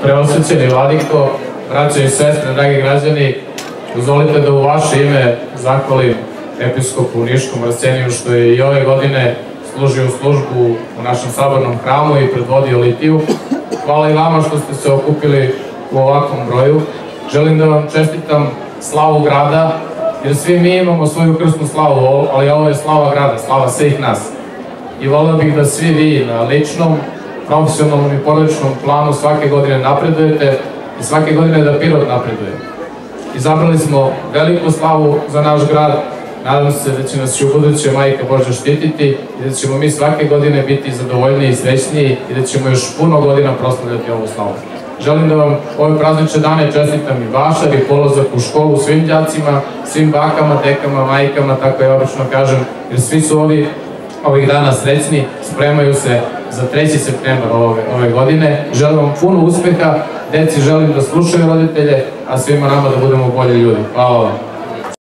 Preosvećeni vladiko, braćo i sestre, dragi građani, dozvolite da u vaše ime zahvalim episkopu Niškom Arseniju što je i ove godine služio službu u našem sabornom hramu i predvodio litiju. Hvala i vama što ste se okupili u ovakvom broju. Želim da vam čestitam slavu grada, jer svi mi imamo svoju krsnu slavu, ali ovo je slava grada, slava svih nas. I volio bih da svi vi na ličnom, profesionalnom i porodičnom planu svake godine napredujete i svake godine da Pirot napreduje. Izabrali smo veliku slavu za naš grad, nadam se da će nas i u buduće Majka Božja štititi i da ćemo mi svake godine biti zadovoljniji i srećniji i da ćemo još puno godina proslavljati ovu slavu. Želim da vam ove praznične dane čestitam i vašar i polazak u školu svim đacima, svim bakama, dekama, majkama, tako ja obično kažem, jer svi su ovih dana srećni, spremaju se za 3. septembar ove godine. Želim vam puno uspeha, deci želim da slušaju roditelje, a svima nama da budemo bolji ljudi. Hvala vam.